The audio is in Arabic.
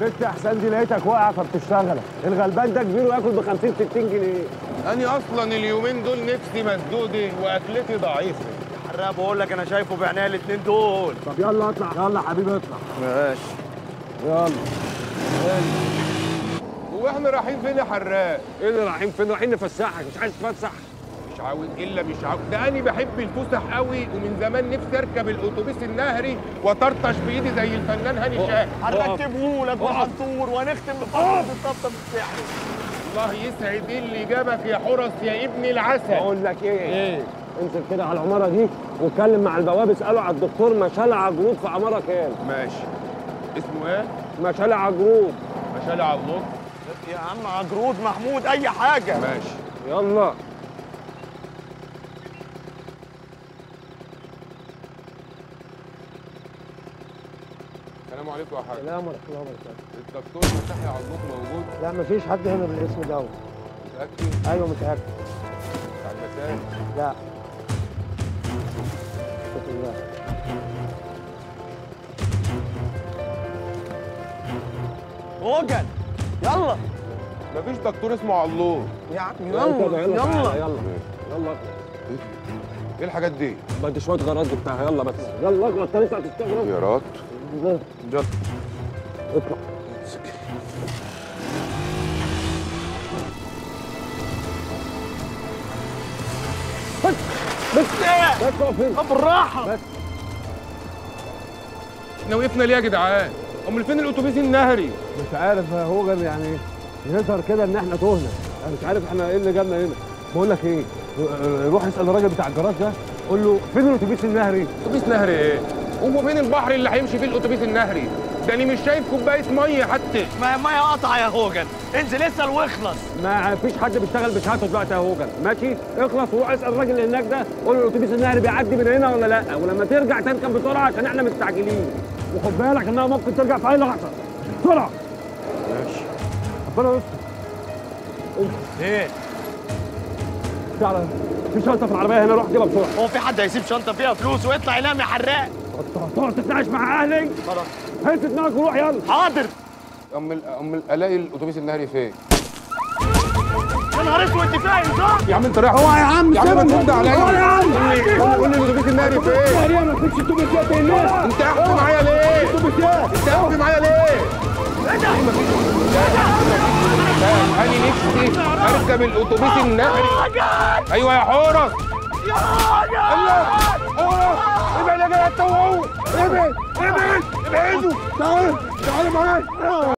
بنت احسن دي لقيتك واقع فبتشتغل. الغلبان ده كبير وياكل ب 50 60 جنيه. أنا أصلا اليومين دول نفسي مسدودة وأكلتي ضعيفة. يا حراق بقول لك أنا شايفه بعناية الاتنين دول. طب يلا اطلع، يلا حبيبي اطلع. ماشي. يلا. هو إحنا رايحين فين يا حراق؟ ايه اللي رايحين فين؟ رايحين نفسحك، مش عايز تفسح؟ مش عاوز إلا مش عاوز، ده أنا بحب الفسح قوي ومن زمان نفسي أركب الأتوبيس النهري وأطرطش بإيدي زي الفنان هاني شاهد. هنركبهولك وهنطور وهنختم بفرحة الطبطب السحري. الله يسعد اللي جابك يا حرس يا ابن العسل. اقول لك ايه؟ انزل كده على العماره دي واتكلم مع البواب، اساله على الدكتور مشال عجروب في عماره كام؟ ماشي. اسمه إيه؟ مشال عجروب. مشال عجروب. يا عم عجرود محمود أي حاجة. ماشي. يلا. السلام عليكم يا حاج. السلام ورحمه الله وبركاته. الدكتور مسحي عجروب موجود؟ لا مفيش حد هنا بالاسم ده. متأكد؟ ايوه متاكد. بتاع المساء؟ لا. بسم الله. هوجن يلا. مفيش دكتور اسمه علور. يا عم يلا يلا يلا. يلا. ايه الحاجات دي؟ بدي شويه غرض بتاعها. يلا بس يلا اغلط، انت لسه هتشتغل. خيارات. يلا يلا. اطلع. بس اقف فين؟ طب بالراحة. بس احنا وقفنا ليه يا جدعان؟ امال فين الاتوبيس النهري؟ مش عارف يا هوجن، يعني يظهر كده ان احنا تهنا. انا مش عارف احنا ايه اللي جابنا هنا. بقول لك ايه، روح اسال الراجل بتاع الجراج ده، قول له فين الاتوبيس النهري؟ اتوبيس نهري ايه؟ هو فين البحر اللي هيمشي فيه الاتوبيس النهري؟ ده انا مش شايف كوبايه ميه حتى. ما ميه قطع يا هوجن، انزل اسال واخلص. ما فيش حد بيشتغل بشهادته دلوقتي يا هوجن. ماشي اخلص وروح اسال الراجل اللي هناك ده، قول له الاتوبيس النهري بيعدي من هنا ولا لا، ولما ترجع تركب بسرعه عشان احنا مستعجلين، وخد بالك انها ممكن ترجع في اي لحظه. بسرعه. ماشي. ربنا يستر. ايه؟ تعالى في شنطه في العربيه هنا، روح جيبها بسرعه. هو في حد هيسيب شنطه فيها فلوس ويطلع ينام يا حراق؟ تقعد تتناقش مع اهلي؟ خلاص. هز دماغك وروح يلا. حاضر. الاقي الاتوبيس النهري فين؟ يا نهار اسود انت فاهم صح؟ يا عم انت رايح. هو يا عم يا عم ترد عليا. هو يا عم قول لي الاتوبيس النهري فين؟ ما فيش اتوبيسات هنا. انت قاعد معايا ليه؟ انت قاعد معايا ليه؟ انا نفسي اركب الاتوبيس النهري. ايوه يا حورس. يا راجل. ابعد يا جدع انت وهو. ابعدوا. تعالوا معايا.